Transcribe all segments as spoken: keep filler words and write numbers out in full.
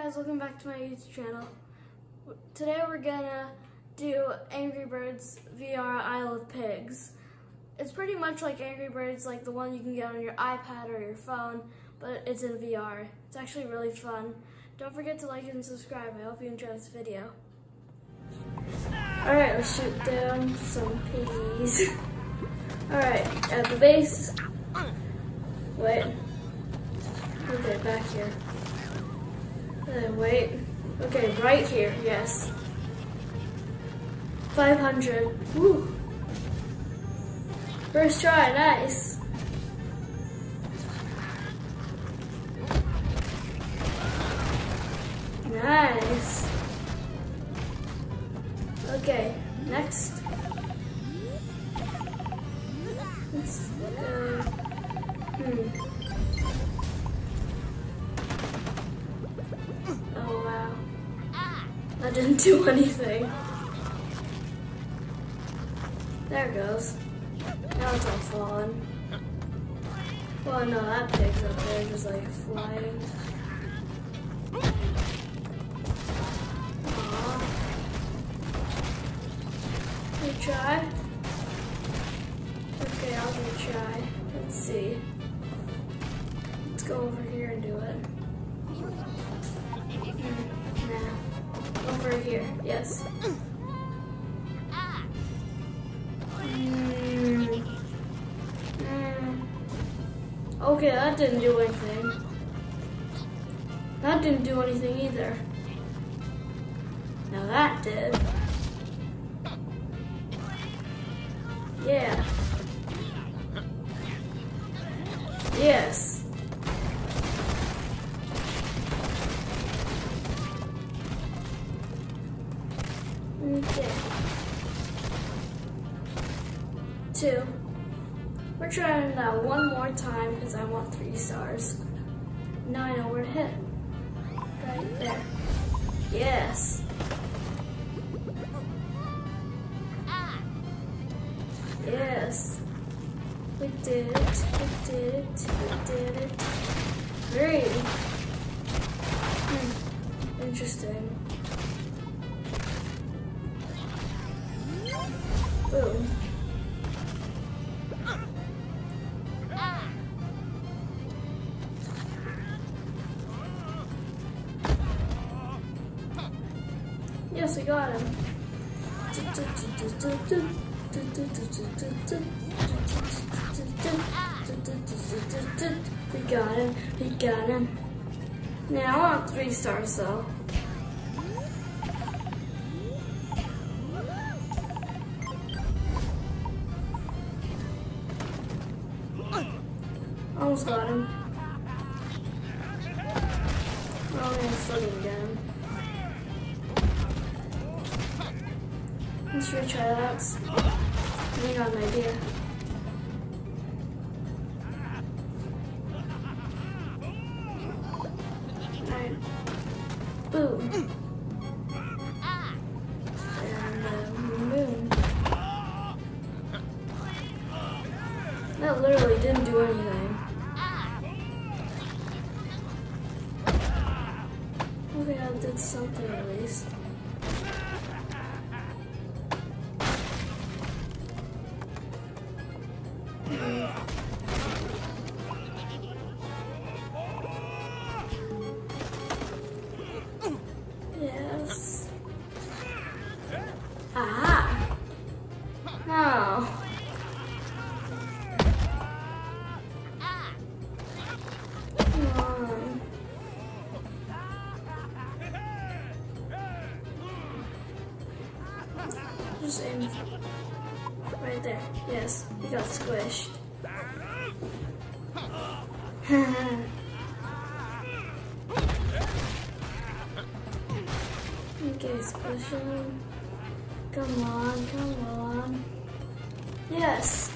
guys, welcome back to my YouTube channel. Today we're gonna do Angry Birds V R Isle of Pigs. It's pretty much like Angry Birds, like the one you can get on your iPad or your phone, but it's in V R. It's actually really fun. Don't forget to like and subscribe. I hope you enjoy this video. Alright, let's shoot down some piggies. Alright, at the base. Wait. Okay, back here. Uh, wait. Okay, right here, yes. five hundred. Woo! First try, nice. Nice. Okay, next. Let's go. Hmm. Oh wow. That didn't do anything. There it goes. Now it's all falling. Well, no, that pig's up there just like flying. Aww. Retry? Okay, I'll retry. Let's see. Let's go over here and do it. Nah. Over here, yes. Mm. Mm. Okay, that didn't do anything. That didn't do anything either. Now that did. Yeah. Yes. Okay. Two. We're trying that one more time because I want three stars. Now I know where to hit. Right there. Yes. Yes. We did it. We did it. We did it. Three. Hmm. Interesting. Boom. Yes, we got him. We got him. We got him. Now I want three stars though. Almost got him. Oh, I still didn't get him. Let's retry that. I got an idea. Alright. Boom. And uh, boom. That literally didn't do anything. Okay, I did something at least. Yes. Aha! No. Come on. Just aim right there. Yes, he got squished. Okay, squish him. Come on, come on. Yes.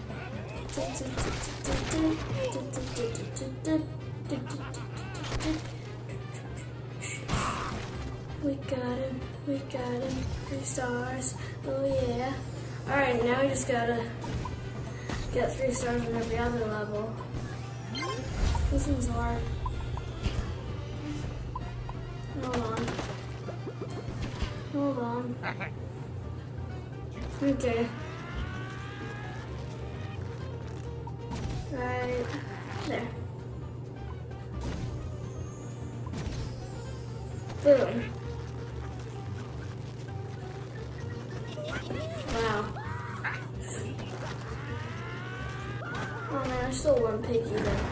We got him. We got him. Three stars. Oh yeah. Alright, now we just gotta get three stars on every other level. This one's hard. Okay. Right there. Boom. Wow. Oh man, I stole one piggy there.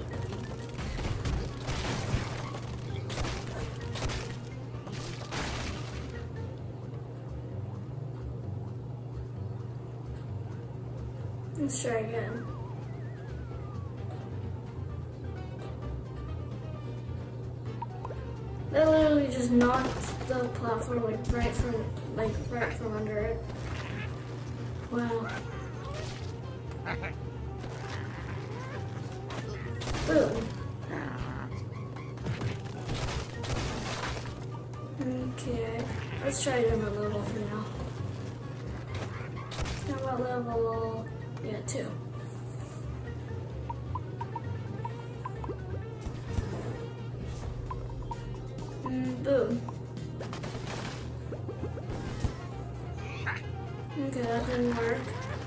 Let's try again. That literally just knocked the platform like right from like right from under it. Wow. Boom. Okay. Let's try a different level for now. How about level yeah, two. Mm, boom. Okay, that didn't work.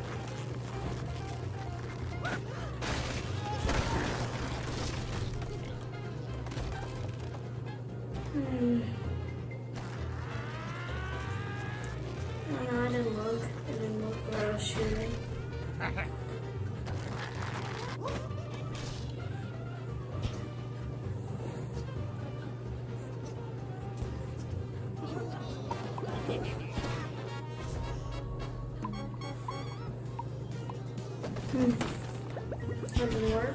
Hmm. Oh no, I didn't look. I didn't look where I was shooting. Hmm. That didn't work.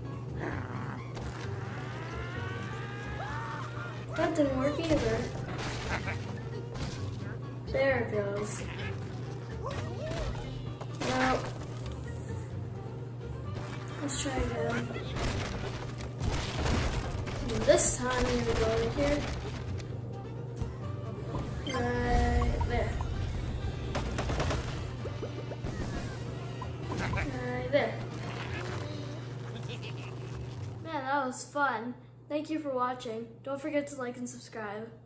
That didn't work either. There it goes. Well, let's try again. And this time I'm gonna go over here. Right there. Right there. Man, that was fun. Thank you for watching. Don't forget to like and subscribe.